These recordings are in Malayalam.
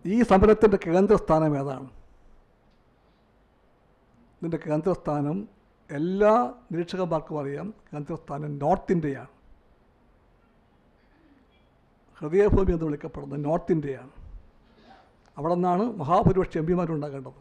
ഈ സമരത്തിൻ്റെ കേന്ദ്രസ്ഥാനം ഏതാണ്? ഇതിൻ്റെ കേന്ദ്രസ്ഥാനം എല്ലാ നിരീക്ഷകന്മാർക്കും അറിയാം. കേന്ദ്രസ്ഥാനം നോർത്ത് ഇന്ത്യയാണ്. ഹൃദയഭൂമി എന്ന് വിളിക്കപ്പെടുന്നത് നോർത്ത് ഇന്ത്യയാണ്. അവിടെ നിന്നാണ് മഹാഭൂരിപക്ഷം എം പിമാരുണ്ടാകേണ്ടത്.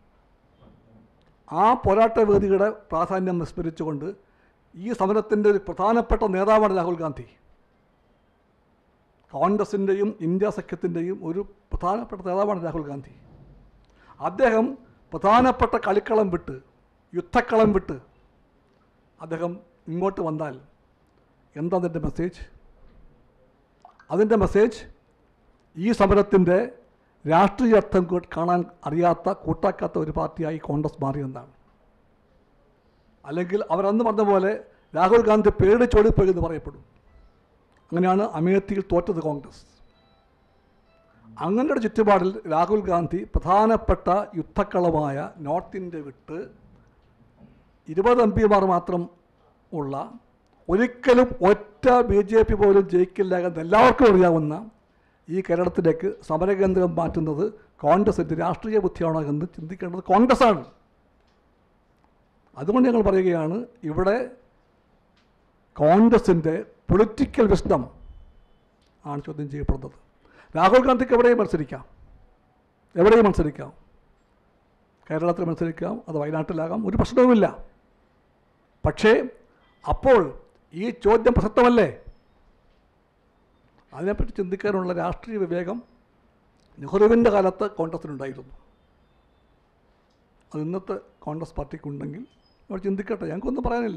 ആ പോരാട്ട വേദിയുടെ പ്രാധാന്യം വിസ്മരിച്ചുകൊണ്ട് ഈ സമരത്തിൻ്റെ ഒരു പ്രധാനപ്പെട്ട നേതാവാണ് രാഹുൽ ഗാന്ധി. കോൺഗ്രസിൻ്റെയും ഇന്ത്യ സഖ്യത്തിൻ്റെയും ഒരു പ്രധാനപ്പെട്ട നേതാവാണ് രാഹുൽ ഗാന്ധി. അദ്ദേഹം പ്രധാനപ്പെട്ട കളിക്കളം വിട്ട്, യുദ്ധക്കളം വിട്ട് അദ്ദേഹം ഇങ്ങോട്ട് വന്നാൽ എന്താ അതിൻ്റെ മെസ്സേജ്? അതിൻ്റെ മെസ്സേജ് ഈ സമരത്തിൻ്റെ രാഷ്ട്രീയ അർത്ഥം കാണാൻ അറിയാത്ത, കൂട്ടാക്കാത്ത ഒരു പാർട്ടിയായി കോൺഗ്രസ് മാറിയെന്നാണ്. അല്ലെങ്കിൽ അവരന്ന് പറഞ്ഞ പോലെ രാഹുൽ ഗാന്ധി പേടിച്ചോടിപ്പോയി എന്ന് പറയപ്പെടും. അങ്ങനെയാണ് അമേഠിയിൽ തോറ്റത് കോൺഗ്രസ്. അങ്ങനെ ഒരു ചുറ്റുപാടിൽ രാഹുൽ ഗാന്ധി പ്രധാനപ്പെട്ട യുദ്ധക്കളമായ നോർത്ത് ഇന്ത്യ വിട്ട് 20 MP മാത്രം ഉള്ള, ഒരിക്കലും ഒറ്റ BJP പോലും ജയിക്കില്ല എന്ന് എല്ലാവർക്കും അറിയാവുന്ന ഈ കേരളത്തിലേക്ക് സമരകേന്ദ്രം മാറ്റുന്നത് കോൺഗ്രസിൻ്റെ രാഷ്ട്രീയ ബുദ്ധിയാണോ എന്ന് ചിന്തിക്കേണ്ടത് കോൺഗ്രസ്സാണ്. അതുകൊണ്ട് ഞങ്ങൾ പറയുകയാണ്, ഇവിടെ കോൺഗ്രസിൻ്റെ പൊളിറ്റിക്കൽ വിസ്ഡം ആണ് ചോദ്യം ചെയ്യപ്പെടുന്നത്. രാഹുൽ ഗാന്ധിക്ക് എവിടെയും മത്സരിക്കാം, എവിടെയും മത്സരിക്കാം. കേരളത്തിൽ മത്സരിക്കാം, അത് വയനാട്ടിലാകാം, ഒരു പ്രശ്നവുമില്ല. പക്ഷേ അപ്പോൾ ഈ ചോദ്യം പ്രസക്തമല്ലേ? അതിനെപ്പറ്റി ചിന്തിക്കാനുള്ള രാഷ്ട്രീയ വിവേകം നെഹ്റുവിൻ്റെ കാലത്ത് കോൺഗ്രസിനുണ്ടായിരുന്നു. അത് ഇന്നത്തെ കോൺഗ്രസ് പാർട്ടിക്കുണ്ടെങ്കിൽ അവർ ചിന്തിക്കട്ടെ, ഞങ്ങൾക്കൊന്നും പറയാനില്ല.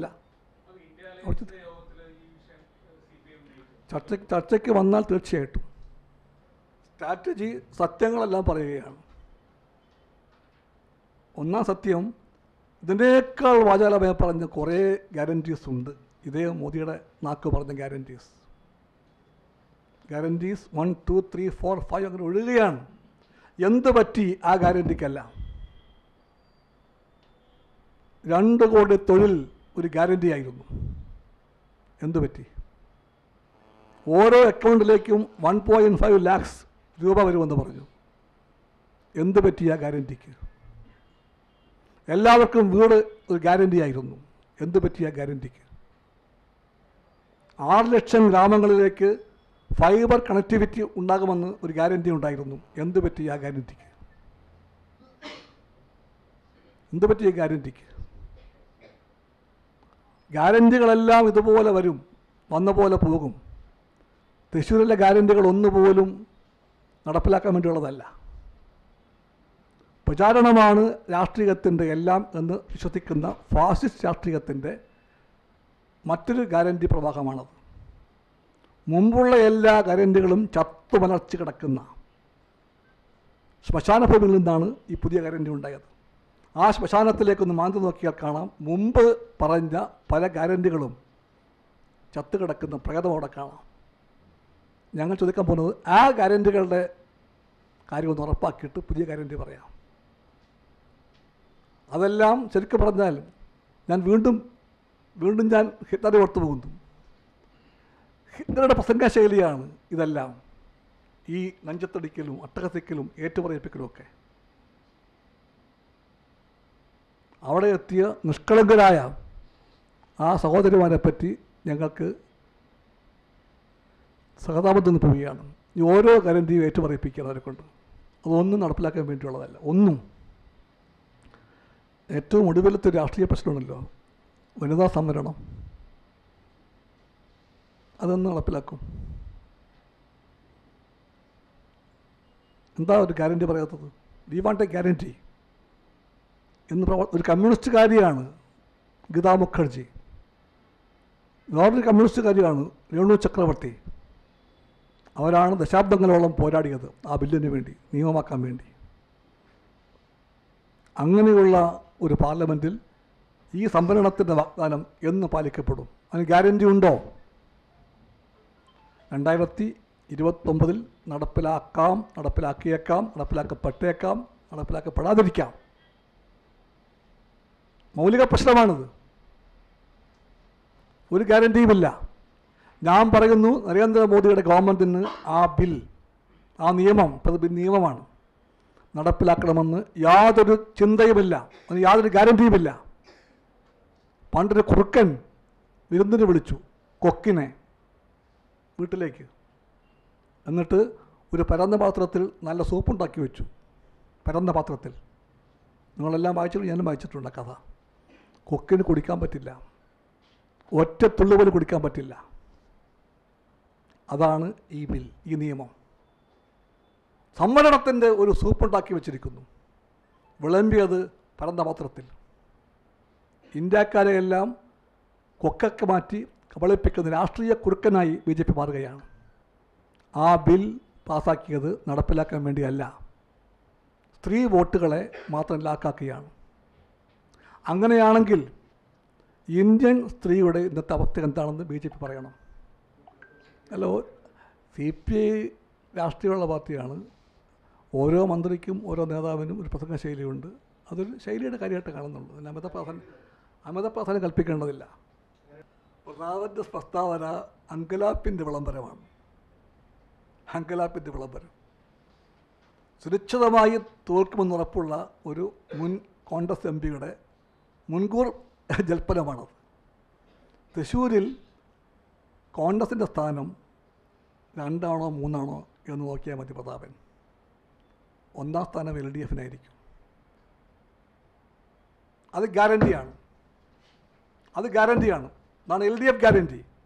ചർച്ചയ്ക്ക് വന്നാൽ തീർച്ചയായിട്ടും സ്ട്രാറ്റജി സത്യങ്ങളെല്ലാം പറയുകയാണ്. ഒന്നാം സത്യം, ഇതിനേക്കാൾ വാചാലമായി പറഞ്ഞ കുറേ ഗ്യാരൻറ്റീസ് ഉണ്ട്. ഇതേ മോദിയുടെ നാക്ക് പറഞ്ഞ ഗ്യാരൻറ്റീസ് 1, 2, 3, 4, 5 അങ്ങനെ ഒഴുകുകയാണ്. എന്ത് പറ്റി ആ ഗ്യാരൻറ്റിക്കല്ല? 2 കോടി തൊഴിൽ ഒരു ഗ്യാരൻറ്റി ആയിരുന്നു. എന്തു പറ്റി? ഓരോ അക്കൗണ്ടിലേക്കും 1.5 lakhs രൂപ വരുമെന്ന് പറഞ്ഞു. എന്ത് പറ്റി ആ ഗ്യാരൻറ്റിക്ക്? എല്ലാവർക്കും വീട് ഒരു ഗ്യാരൻറ്റി ആയിരുന്നു. എന്ത് പറ്റി ആ ഗ്യാരൻറ്റിക്ക്? 6 ലക്ഷം ഗ്രാമങ്ങളിലേക്ക് ഫൈബർ കണക്ടിവിറ്റി ഉണ്ടാകുമെന്ന് ഒരു ഗ്യാരൻറ്റി ഉണ്ടായിരുന്നു. എന്ത് പറ്റി ആ ഗ്യാരൻറ്റിക്ക്? എന്ത് പറ്റി ആ ഗ്യാരൻറ്റിക്ക്? ഗ്യാരൻറ്റികളെല്ലാം ഇതുപോലെ വരും, വന്ന പോലെ പോകും. തൃശ്ശൂരിലെ ഗ്യാരൻറ്റികൾ ഒന്നുപോലും നടപ്പിലാക്കാൻ വേണ്ടിയുള്ളതല്ല. പ്രചാരണമാണ് രാഷ്ട്രീയത്തിൻ്റെ എല്ലാം എന്ന് വിശ്വസിക്കുന്ന ഫാസിസ്റ്റ് രാഷ്ട്രീയത്തിൻ്റെ മറ്റൊരു ഗ്യാരൻറ്റി പ്രവാഹമാണത്. മുമ്പുള്ള എല്ലാ ഗ്യാരൻറ്റികളും ചത്തുമലർച്ച് കിടക്കുന്ന ശ്മശാന ഭൂമിയിൽ നിന്നാണ് ഈ പുതിയ ഗ്യാരൻറ്റി ഉണ്ടായത്. ആ ശ്മശാനത്തിലേക്കൊന്ന് മാന്തി നോക്കിയാൽ കാണാം, മുമ്പ് പറഞ്ഞ പല ഗ്യാരൻറ്റികളും ചത്തുകിടക്കുന്ന പ്രേതം അവിടെ കാണാം. ഞങ്ങൾ ചോദിക്കാൻ പോകുന്നത് ആ ഗ്യാരൻറ്റികളുടെ കാര്യമൊന്ന് ഉറപ്പാക്കിയിട്ട് പുതിയ ഗ്യാരൻറ്റി പറയാം. അതെല്ലാം ശരിക്കും പറഞ്ഞാൽ ഞാൻ വീണ്ടും ഞാൻ ഹിറ്റ്ലറെ ഓർത്തു പോകുന്നു. ഹിറ്റ്ലറുടെ പ്രസംഗശൈലിയാണ് ഇതെല്ലാം, ഈ നെഞ്ചത്തടിക്കലും അട്ടഹസിക്കലും ഏറ്റുപറയിപ്പിക്കലും ഒക്കെ. അവിടെ എത്തിയ നിഷ്കളങ്കരായ ആ സഹോദരിമാരെ പറ്റി ഞങ്ങൾക്ക് സഹതാപം പോവുകയാണ്. ഈ ഓരോ ഗ്യാരൻറ്റിയും ഏറ്റുപറയിപ്പിക്കുകയാണ് അവരെ കൊണ്ട്. അതൊന്നും നടപ്പിലാക്കാൻ വേണ്ടിയുള്ളതല്ല, ഒന്നും. ഏറ്റവും ഒടുവിലത്തെ രാഷ്ട്രീയ പ്രശ്നമാണല്ലോ വനിതാ സംവരണം. അതൊന്നും നടപ്പിലാക്കും. എന്താ ഒരു ഗ്യാരൻറ്റി പറയാത്തത്? വി വാണ്ട് എ ഗ്യാരൻറ്റി എന്ന് ഒരു കമ്മ്യൂണിസ്റ്റുകാരിയാണ് ഗീതാ മുഖർജി. വേറൊരു കമ്മ്യൂണിസ്റ്റുകാരിയാണ് രേണു ചക്രവർത്തി. അവരാണ് ദശാബ്ദങ്ങളോളം പോരാടിയത് ആ ബില്ലിന് വേണ്ടി, നിയമമാക്കാൻ വേണ്ടി. അങ്ങനെയുള്ള ഒരു പാർലമെൻറ്റിൽ ഈ സംവരണത്തിൻ്റെ വാഗ്ദാനം എന്ന് പാലിക്കപ്പെടും? അതിന് ഗ്യാരൻറ്റി ഉണ്ടോ? 2029 നടപ്പിലാക്കാം, നടപ്പിലാക്കിയേക്കാം, നടപ്പിലാക്കപ്പെട്ടേക്കാം, നടപ്പിലാക്കപ്പെടാതിരിക്കാം. മൗലിക പ്രശ്നമാണിത്. ഒരു ഗ്യാരൻറ്റിയുമില്ല. ഞാൻ പറയുന്നു, നരേന്ദ്രമോദിയുടെ ഗവൺമെൻറ്റിന് ആ ബിൽ, ആ നിയമം, അത് നിയമമാണ്, നടപ്പിലാക്കണമെന്ന് യാതൊരു ചിന്തയുമില്ല, അതിന് യാതൊരു ഗ്യാരണ്ടിയുമില്ല. പണ്ടൊരു കുറുക്കൻ വിരുന്നിന് വിളിച്ചു കൊക്കിനെ വീട്ടിലേക്ക്. എന്നിട്ട് ഒരു പരന്ന പാത്രത്തിൽ നല്ല സൂപ്പുണ്ടാക്കി വെച്ചു. പരന്ന പാത്രത്തിൽ. നിങ്ങളെല്ലാം വായിച്ചിട്ടുണ്ട്, ഞാനും വായിച്ചിട്ടുണ്ട് കഥ. കൊക്കിന് കുടിക്കാൻ പറ്റില്ല, ഒറ്റ തുള്ളി പോലും കുടിക്കാൻ പറ്റില്ല. അതാണ് ഈ ബിൽ, ഈ നിയമം. സംവരണത്തിൻ്റെ ഒരു സൂപ്പുണ്ടാക്കി വെച്ചിരിക്കുന്നു, വിളമ്പിയത് പരന്ന പാത്രത്തിൽ. ഇന്ത്യക്കാരെയെല്ലാം കൊക്കൊക്കെ മാറ്റി കബളിപ്പിക്കുന്ന രാഷ്ട്രീയ കുറുക്കനായി BJP മാറുകയാണ്. ആ ബിൽ പാസ്സാക്കിയത് നടപ്പിലാക്കാൻ വേണ്ടിയല്ല, സ്ത്രീ വോട്ടുകളെ മാത്രം ലാക്കാക്കുകയാണ്. അങ്ങനെയാണെങ്കിൽ ഇന്ത്യൻ സ്ത്രീയുടെ ഇന്നത്തെ അവസ്ഥ എന്താണെന്ന് BJP പറയണം. ഹലോ, CPI രാഷ്ട്രീയമുള്ള പാർട്ടിയാണ്. ഓരോ മന്ത്രിക്കും ഓരോ നേതാവിനും ഒരു പ്രസംഗ ശൈലിയുണ്ട്. അതൊരു ശൈലിയുടെ കാര്യമായിട്ട് കാണുന്നുള്ളൂ. അതിന് അമിതപ്രാധാന്യം കൽപ്പിക്കേണ്ടതില്ല. പ്രധാനമന്ത്രി പ്രസ്താവന അങ്കലാപ്പിൻ്റെ വിളംബരമാണ്. അങ്കലാപ്പിൻ്റെ വിളംബരം. സുരക്ഷിതമായി തോൽക്കുമെന്നുറപ്പുള്ള ഒരു മുൻ കോൺഗ്രസ് MP-യുടെ മുൻകൂർ ജൽപ്പനമാണത്. തൃശ്ശൂരിൽ കോൺഗ്രസിൻ്റെ സ്ഥാനം 2ആണോ 3ആണോ എന്ന് നോക്കിയാൽ മതി പ്രതാപൻ. 1ാം സ്ഥാനം LDF-നായിരിക്കും. അത് ഗ്യാരണ്ടിയാണ്. അതാണ് LDF ഗ്യാരണ്ടി.